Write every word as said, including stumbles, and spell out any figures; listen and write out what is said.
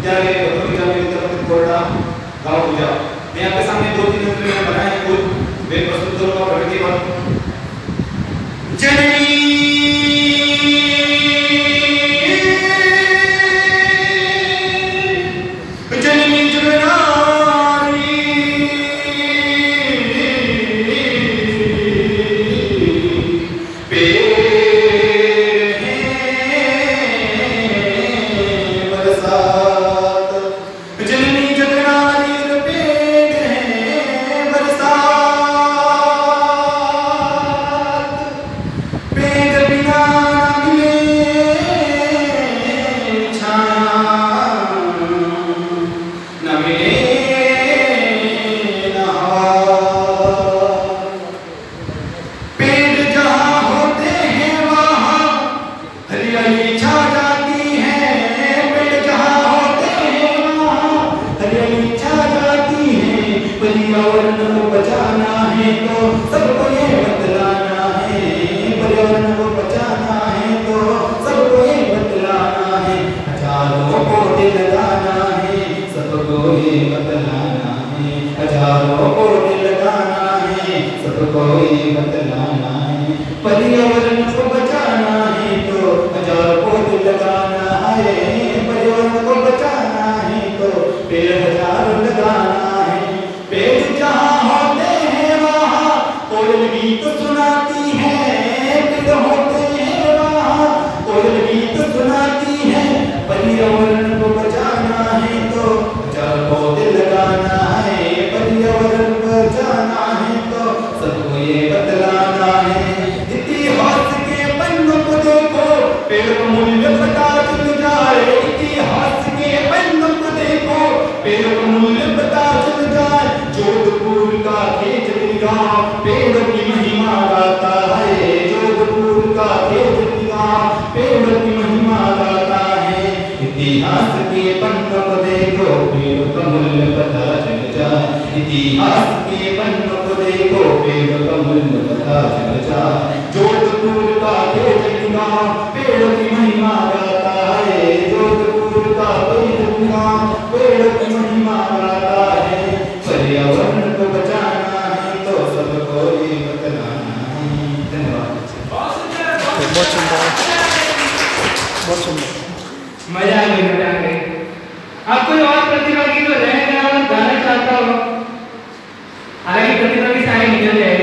विद्यालय भक्तों विद्यालय उत्तर कोरडा गांव पूजा। मैं आपके सामने दो तीन मिनट में बनाए खुद वे प्रस्तुत करूंगा प्रगति पर। जननी जननी जगनारी पर्यावरण को बचाना है तो सबको ये बतलाना है, पर्यावरण को बचाना है तो सबको ये बतलाना है, हजारों पौधे लगाना है सबको ये बतलाना है, हजारों पौधे लगाना है सबको ये बतलाना है, पर्यावरण को बचाना है तो हजारों पौधे लगाना है, पर्यावरण को बचाना है तो पेड़ हजारों लगाना है, पेड़ जहाँ होते हैं वहाँ कोयल गीत सुनाती है, पेड़ होते हैं वहाँ कोयल गीत सुनाती है, पर्यावरण को बचाना है तो हजार पौधे लगाना है, पर्यावरण को बचाना है तो सबको ये बतलाना है, इतिहास के पन्नों को देखो पेड़ का मूल्य पता चल जाए, इतिहास के पन्नों को देखो पेड़ का मूल्य पता चल जाए, जोधपुर का केजरीगा पेड़ की महिमा गाता है, जोधपुर का केजरीगा पेड़ की महिमा गाता है, इतिहास के पन्नों को देखो पेड़ का मूल्य पता चल जाए, इतिहास के पन्नों को देखो पेड़ का मूल्य पता चल जाए, जोधपुर का केजरीगा पेड़ की महिमा गाता है, जोधपुर का केजरीगा पेड़ की महिमा गाता है, पर्यावरण को बचाना है तो सबको ये बतलाना है। धन्यवाद। बहुत सुंदर, बहुत सुंदर, मजा आ गई, मजा आ गई। आप कोई और प्रतिभागी तो रह गया और गाना चाहता हो, हालांकि प्रतिभागी सारे निकल गए